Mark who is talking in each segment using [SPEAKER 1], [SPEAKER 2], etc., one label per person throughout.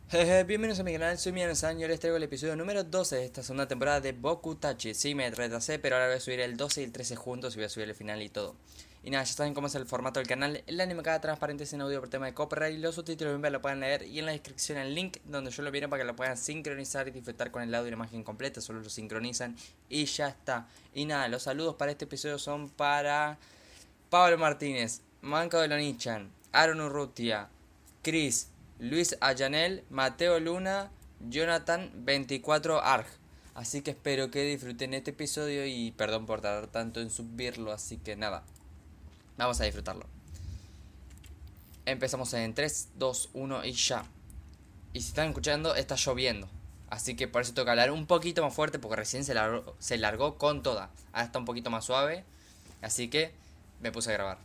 [SPEAKER 1] Jeje, bienvenidos a mi canal, soy Miano-san y hoy les traigo el episodio número 12 de esta segunda temporada de Boku Tachi. Sí, me retrasé, pero ahora voy a subir el 12 y el 13 juntos y voy a subir el final y todo. Y nada, ya saben cómo es el formato del canal. El anime queda transparente sin audio por tema de copyright. Los subtítulos en lo pueden leer y en la descripción el link donde yo lo vieron para que lo puedan sincronizar y disfrutar con el audio y la imagen completa. Solo lo sincronizan y ya está. Y nada, los saludos para este episodio son para Pablo Martínez, Manco de Lonichan, Aaron Urrutia, Chris, Luis Ayanel, Mateo Luna, Jonathan 24 Arg. Así que espero que disfruten este episodio y perdón por tardar tanto en subirlo, así que nada, vamos a disfrutarlo. Empezamos en 3, 2, 1 y ya. Y si están escuchando, está lloviendo. Así que por eso tengo que hablar un poquito más fuerte porque recién se largó con toda. Ahora está un poquito más suave, así que me puse a grabar.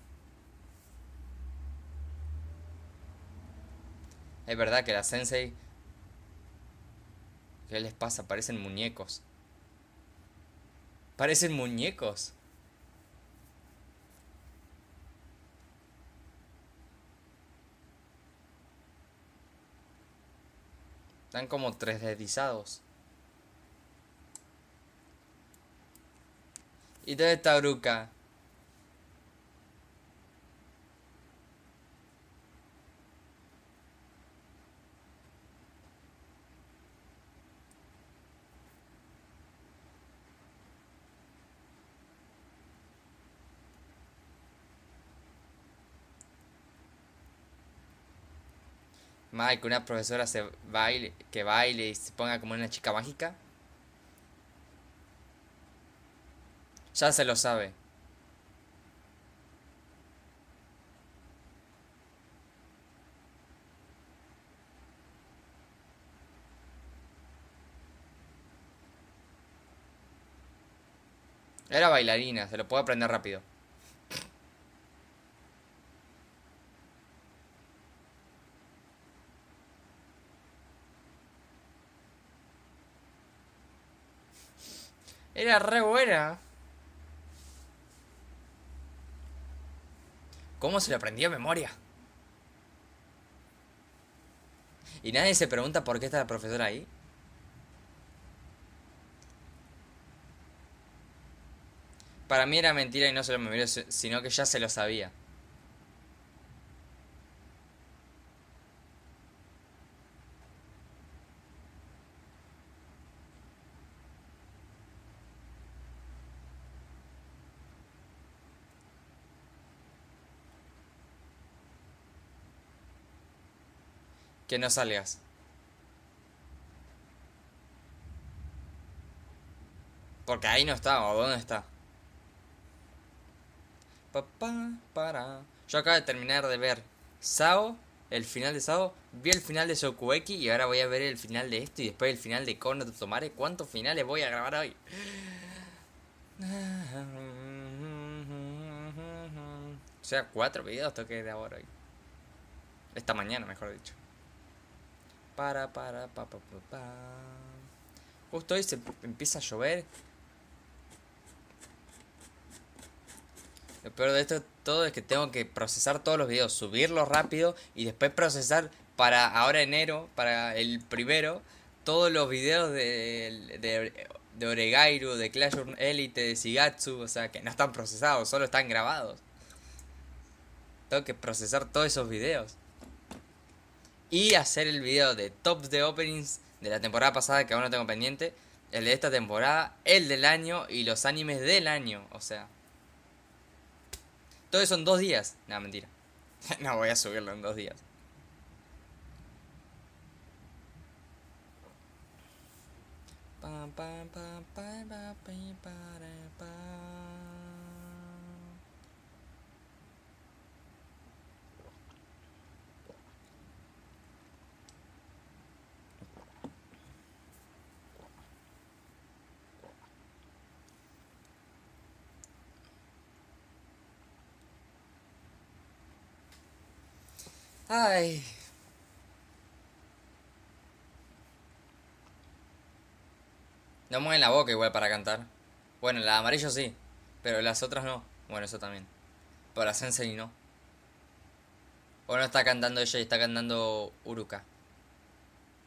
[SPEAKER 1] Es verdad que la Sensei, ¿qué les pasa? Parecen muñecos. Parecen muñecos. Están como 3Dizados. ¿Y dónde está Uruka? Mike, una profesora que baile y se ponga como una chica mágica. Ya se lo sabe. Era bailarina, se lo puedo aprender rápido. Era re buena. ¿Cómo se lo aprendió de memoria? Y nadie se pregunta por qué está la profesora ahí. Para mí era mentira y no se lo memorió, sino que ya se lo sabía. Que no salgas. Porque ahí no está, o dónde está. Papá, para. Yo acabo de terminar de ver Sao, el final de Sao. Vi el final de Shokugeki y ahora voy a ver el final de esto y después el final de Kono Tomare. ¿Cuántos finales voy a grabar hoy? O sea, 4 videos tengo que grabar hoy. Esta mañana, mejor dicho. Pa. Justo hoy se empieza a llover. Lo peor de esto todo es que tengo que procesar todos los videos, subirlos rápido y después procesar para ahora enero, para el primero, todos los videos de Oregairu, de Clash of Elite, de Shigatsu, o sea, que no están procesados, solo están grabados. Tengo que procesar todos esos videos. Y hacer el video de tops de openings de la temporada pasada que aún no tengo pendiente, el de esta temporada, el del año y los animes del año, o sea. Todo eso en 2 días. No, mentira. No voy a subirlo en 2 días. Ay. No mueven la boca igual para cantar. Bueno, la de amarillo sí. Pero las otras no. Bueno, eso también. Pero la Sensei no. O no está cantando ella y está cantando Uruka.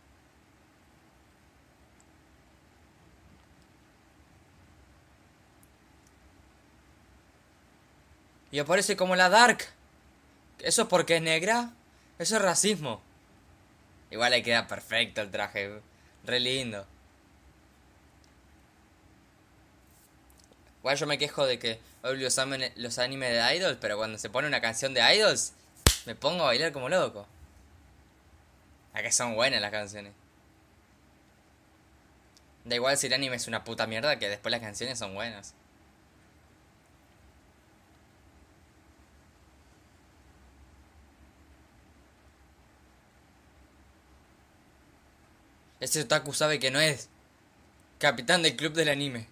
[SPEAKER 1] Y aparece como la Dark. ¿Eso es porque es negra? Eso es racismo. Igual le queda perfecto el traje. Re lindo. Igual yo me quejo de que odio los animes de Idols, pero cuando se pone una canción de Idols, me pongo a bailar como loco. A que son buenas las canciones. Da igual si el anime es una puta mierda, que después las canciones son buenas. Ese otaku sabe que no es capitán del club del anime.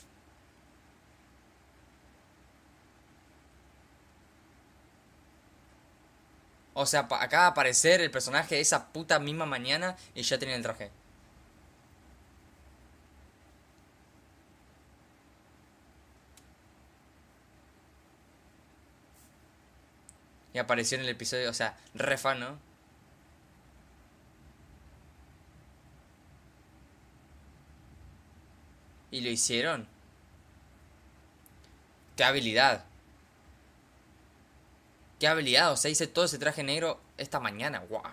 [SPEAKER 1] O sea, acaba de aparecer el personaje esa puta misma mañana y ya tiene el traje. Y apareció en el episodio, o sea, re fan, ¿no? Y lo hicieron. ¡Qué habilidad! ¡Qué habilidad! O sea, hice todo ese traje negro esta mañana. ¡Wow!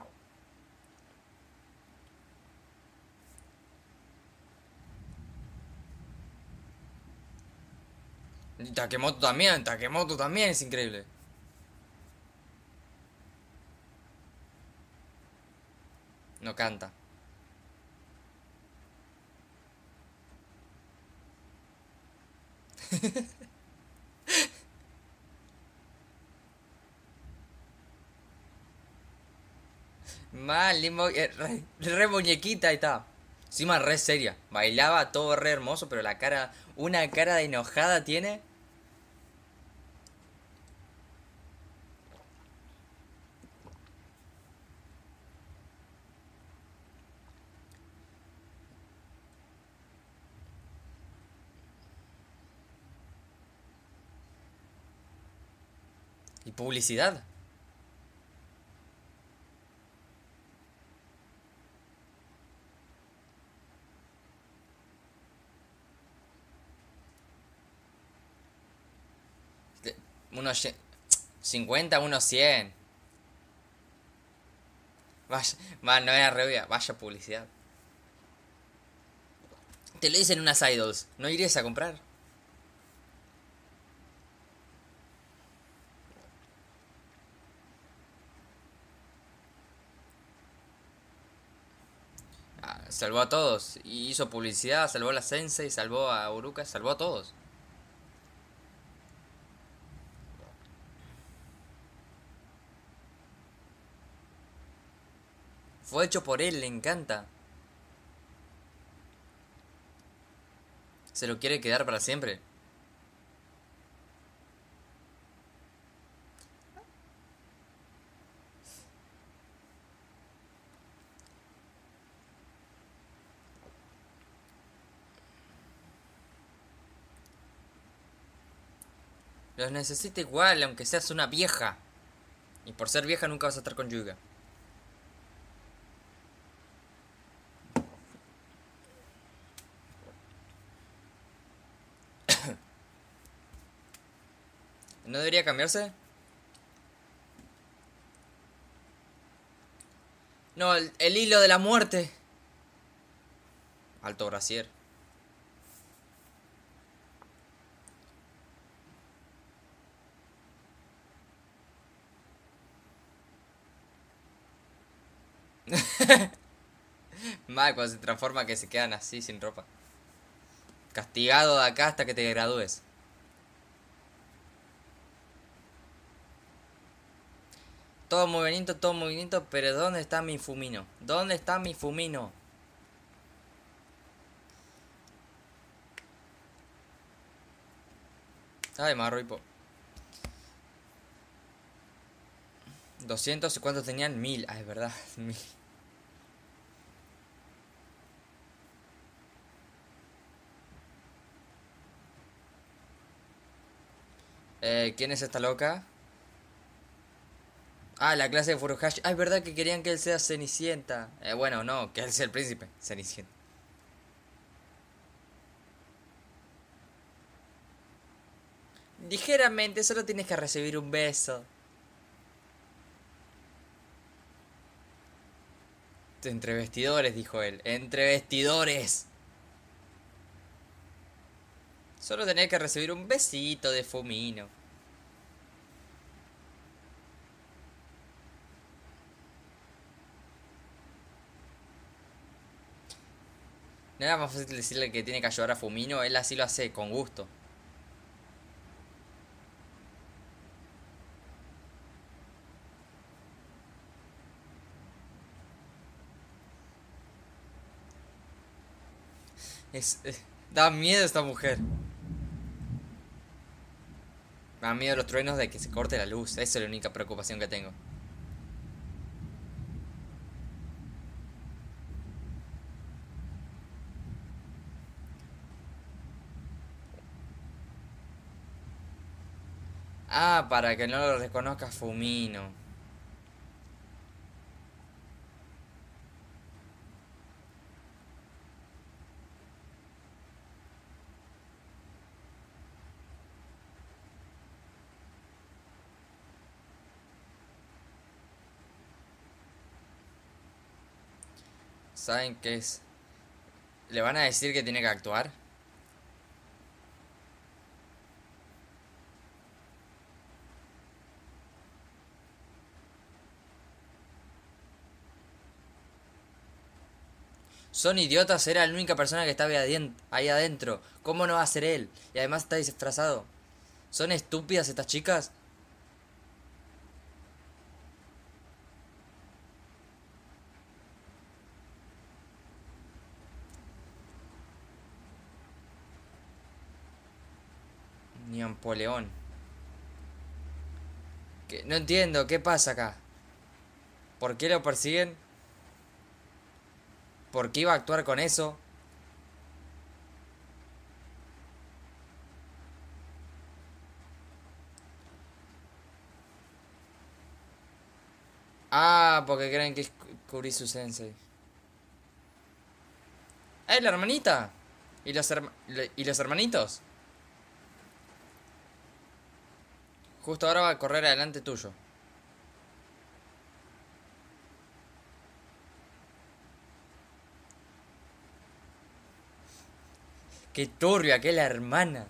[SPEAKER 1] Y Takemoto también es increíble. No canta. Mal, re muñequita y está. Encima re seria. Bailaba todo re hermoso, pero la cara, una cara de enojada tiene. Y publicidad. Unos 50, unos 100. Vaya, mal, no era re obvia. Vaya publicidad. Te lo dicen unas idols. ¿No irías a comprar? Ah, salvó a todos. Y hizo publicidad, salvó a la Sensei, salvó a Uruka, salvó a todos. Fue hecho por él, le encanta. Se lo quiere quedar para siempre. Los necesita igual, aunque seas una vieja. Y por ser vieja nunca vas a estar con Yuga. ¿No debería cambiarse? No, el hilo de la muerte. Alto brasier. Mal, cuando se transforma que se quedan así sin ropa. Castigado de acá hasta que te gradúes. Todo movimiento, pero ¿dónde está mi Fumino? ¿Dónde está mi Fumino? Ay, Marruipo. 200 y cuántos tenían 1000. Ah, es verdad. 1000. ¿Quién es esta loca? Ah, la clase de Furuhashi. Ah, es verdad que querían que él sea Cenicienta. Bueno, no, que él sea el príncipe. Cenicienta. Ligeramente, solo tienes que recibir un beso. Entre vestidores, dijo él. Entre vestidores. Solo tenés que recibir un besito de Fumino. No era más fácil decirle que tiene que ayudar a Fumino, él así lo hace con gusto. Da miedo esta mujer. Me da miedo los truenos de que se corte la luz. Esa es la única preocupación que tengo. Ah, para que no lo reconozca Fumino. ¿Saben qué es? ¿Le van a decir que tiene que actuar? Son idiotas, era la única persona que estaba ahí adentro. ¿Cómo no va a ser él? Y además está disfrazado. ¿Son estúpidas estas chicas? Ni Napoleón. No entiendo, ¿qué pasa acá? ¿Por qué lo persiguen? ¿Por qué iba a actuar con eso? Ah, porque creen que es Kurisu Sensei. ¡Eh, la hermanita! ¿Y los hermanitos? Justo ahora va a correr adelante tuyo. ¡Qué turbia, qué la hermana!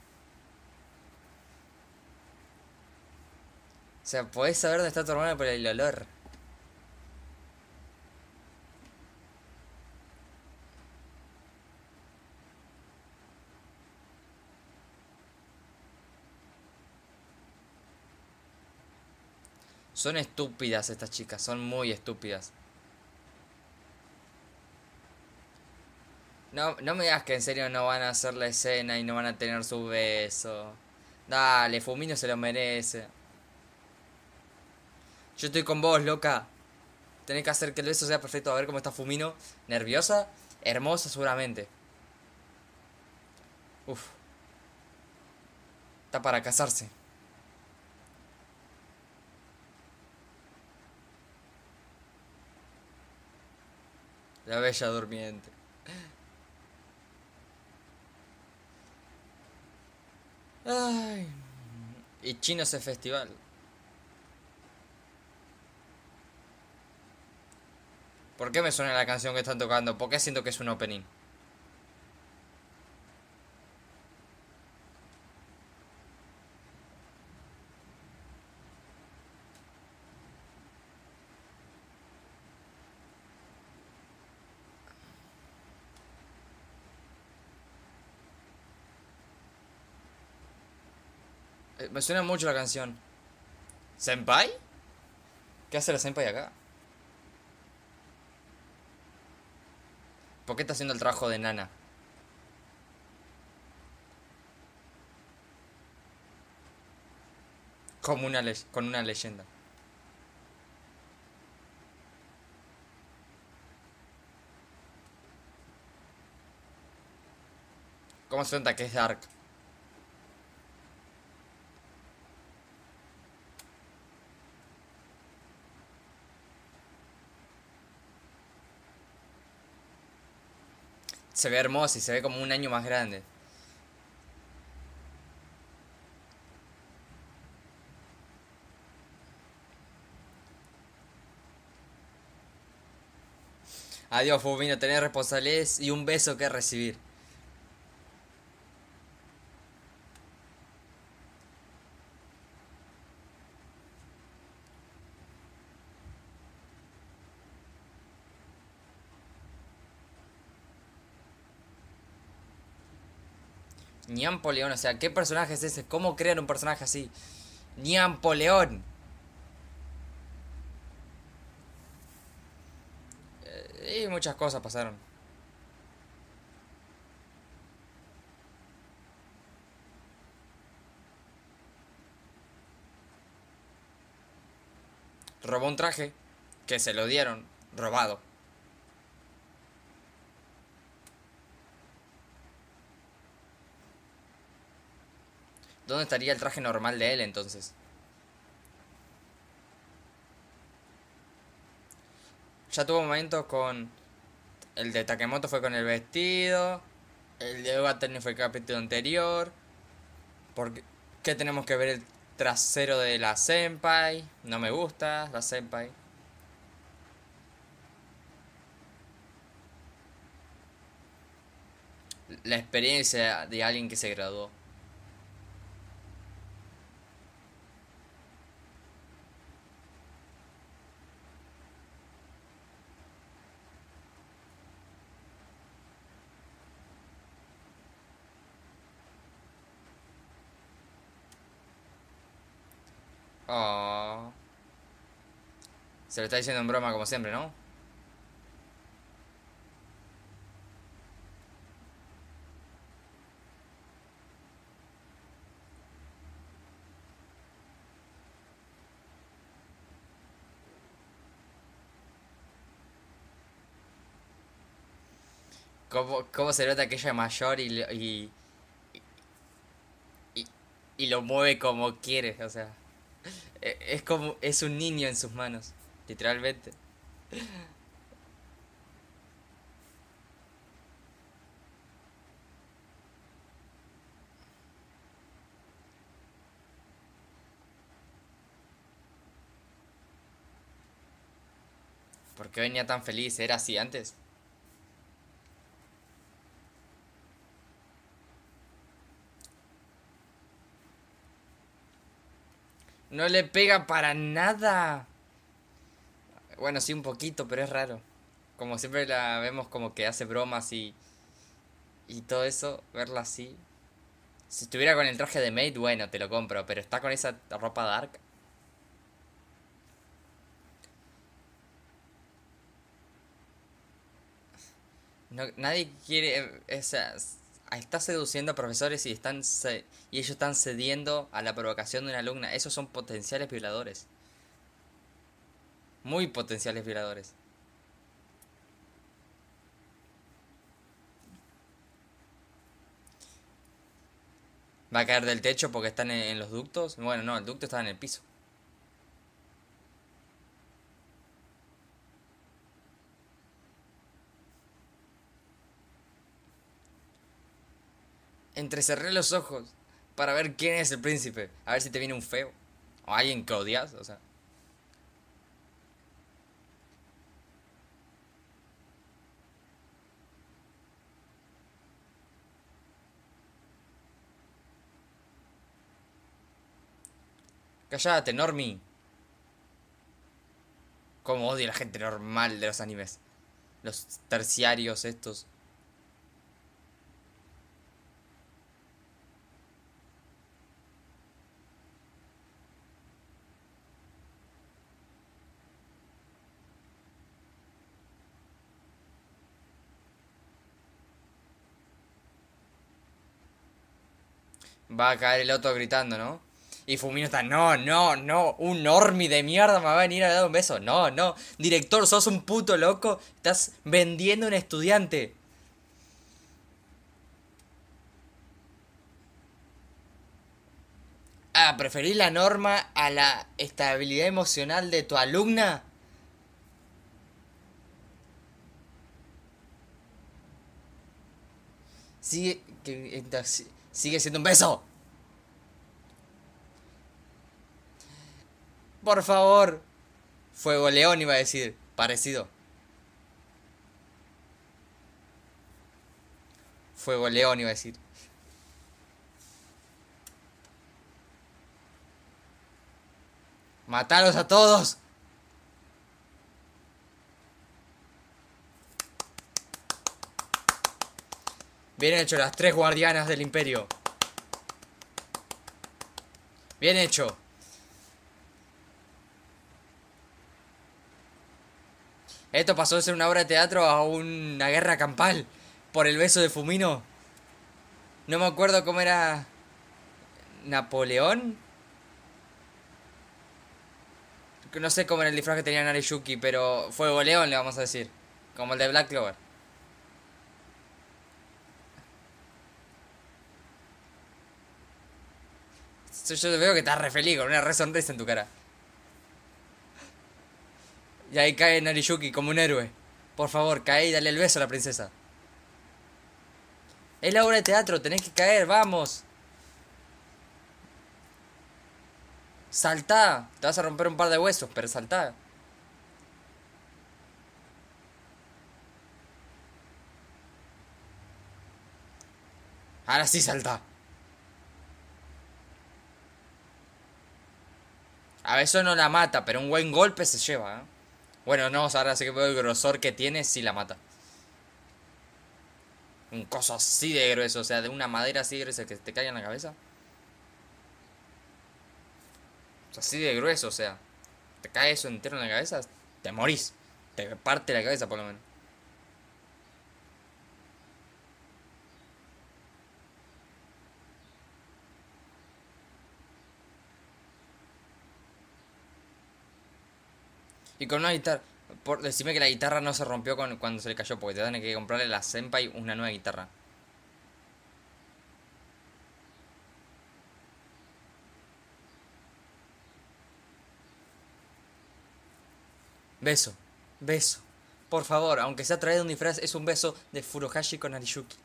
[SPEAKER 1] O sea, podés saber dónde está tu hermana por el olor. Son estúpidas estas chicas, son muy estúpidas. No, no me digas que en serio no van a hacer la escena y no van a tener su beso. Dale, Fumino se lo merece. Yo estoy con vos, loca. Tenés que hacer que el beso sea perfecto. A ver cómo está Fumino. ¿Nerviosa? Hermosa seguramente. Uf, está para casarse. La bella durmiente. Ay. Y chino ese festival. ¿Por qué me suena la canción que están tocando? ¿Por qué siento que es un opening? Me suena mucho la canción. ¿Senpai? ¿Qué hace la Senpai acá? ¿Por qué está haciendo el trabajo de Nana? Como con una leyenda. ¿Cómo se nota que es Dark? Se ve hermosa y se ve como un año más grande. Adiós, Fumino, tenés responsabilidades y un beso que recibir. Niampoleón, o sea, ¿qué personaje es ese? ¿Cómo crean un personaje así? Niampoleón. Y muchas cosas pasaron. Robó un traje que se lo dieron, robado. ¿Dónde estaría el traje normal de él entonces? Ya tuvo momentos con... El de Takemoto fue con el vestido. El de Ugatani fue el capítulo anterior. ¿Por qué tenemos que ver el trasero de la Senpai? No me gusta la Senpai. La experiencia de alguien que se graduó. Oh. Se lo está diciendo en broma como siempre, ¿no? ¿Cómo se nota que ella es mayor y, y lo mueve como quiere? O sea, es como... Es un niño en sus manos, literalmente. ¿Por qué venía tan feliz? ¿Era así antes? No le pega para nada. Bueno, sí un poquito, pero es raro. Como siempre la vemos como que hace bromas y todo eso, verla así. Si estuviera con el traje de Maid, bueno, te lo compro, pero está con esa ropa dark. No, nadie quiere, o sea, está seduciendo a profesores y ellos están cediendo a la provocación de una alumna. Esos son potenciales violadores. Muy potenciales violadores. Va a caer del techo porque están en los ductos. Bueno, no, el ducto está en el piso. Entrecerré los ojos para ver quién es el príncipe. A ver si te viene un feo. O alguien que odias, o sea. Cállate, Normie. Como odio a la gente normal de los animes. Los terciarios estos. Va a caer el otro gritando, ¿no? Y Fumino está, no, no, no, un normie de mierda me va a venir a dar un beso. No, no, director, sos un puto loco. Estás vendiendo a un estudiante. Ah, ¿preferís la norma a la estabilidad emocional de tu alumna? Sigue, sigue siendo un beso. Por favor. Fuego León iba a decir. Parecido. Fuego León iba a decir. ¡Matalos a todos! Bien hecho, las 3 guardianas del imperio. Bien hecho. Esto pasó de ser una obra de teatro a una guerra campal. Por el beso de Fumino. No me acuerdo cómo era... ¿Napoleón? No sé cómo era el disfraz que tenía Nariyuki, pero Fuego León le vamos a decir. Como el de Black Clover. Yo veo que estás re feliz con una re sonrisa en tu cara. Y ahí cae Nariyuki como un héroe. Por favor, cae y dale el beso a la princesa. Es la obra de teatro, tenés que caer, vamos. Saltá. Te vas a romper un par de huesos, pero saltá. Ahora sí saltá. A veces no la mata, pero un buen golpe se lleva, ¿eh? Bueno, no, ahora sí que veo el grosor que tiene, sí la mata. Un coso así de grueso, o sea, de una madera así de gruesa que te caiga en la cabeza. O sea, así de grueso, o sea. Te cae eso entero en la cabeza, te morís. Te parte la cabeza por lo menos. Y con una guitarra. Decime que la guitarra no se rompió cuando se le cayó, porque te dan que comprarle a la Senpai una nueva guitarra. Beso, beso. Por favor, aunque sea traído un disfraz, es un beso de Furuhashi con Nariyuki.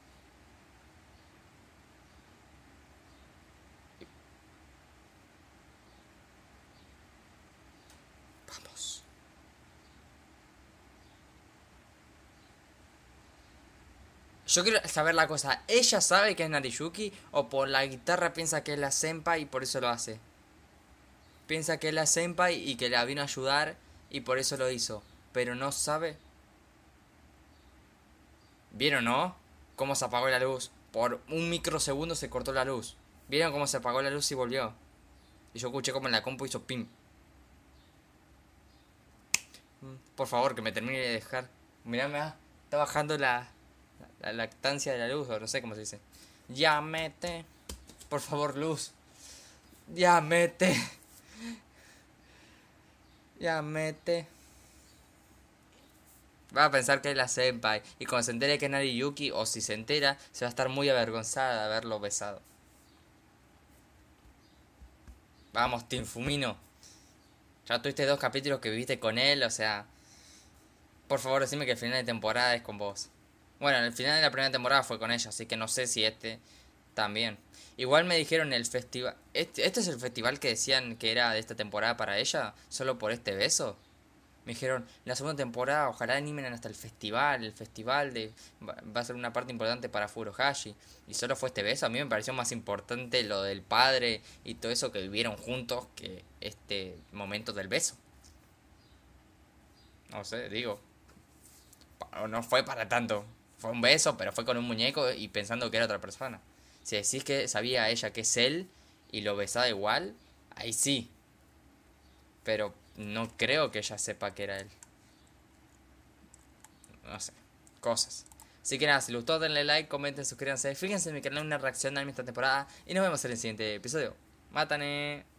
[SPEAKER 1] Vamos. Yo quiero saber la cosa. ¿Ella sabe que es Nariyuki o por la guitarra piensa que es la Senpai y por eso lo hace? Piensa que es la Senpai y que la vino a ayudar y por eso lo hizo. Pero no sabe. ¿Vieron, no? Cómo se apagó la luz. Por un microsegundo se cortó la luz. ¿Vieron cómo se apagó la luz y volvió? Y yo escuché como en la compu hizo pim. Por favor, que me termine de dejar. Mirá, mirá. Está bajando la lactancia de la luz, o no sé cómo se dice. Ya mete. Por favor, luz. Ya mete. Ya mete. Va a pensar que es la Senpai. Y cuando se entere que es Nariyuki, o si se entera, se va a estar muy avergonzada de haberlo besado. Vamos, Team Fumino. Ya tuviste 2 capítulos que viviste con él, o sea. Por favor, decime que el final de temporada es con vos. Bueno, el final de la primera temporada fue con ella, así que no sé si este también. Igual me dijeron el festival. ¿Este es el festival que decían que era de esta temporada para ella? ¿Solo por este beso? Me dijeron, la segunda temporada ojalá animen hasta el festival. El festival va a ser una parte importante para Furuhashi. Y solo fue este beso. A mí me pareció más importante lo del padre y todo eso que vivieron juntos que este momento del beso. No sé, digo. No fue para tanto. Fue un beso, pero fue con un muñeco y pensando que era otra persona. Si decís que sabía ella que es él y lo besaba igual, ahí sí. Pero no creo que ella sepa que era él. No sé. Cosas. Así que nada, si les gustó denle like, comenten, suscríbanse. Fíjense en mi canal una reacción a esta temporada. Y nos vemos en el siguiente episodio. ¡Mátane!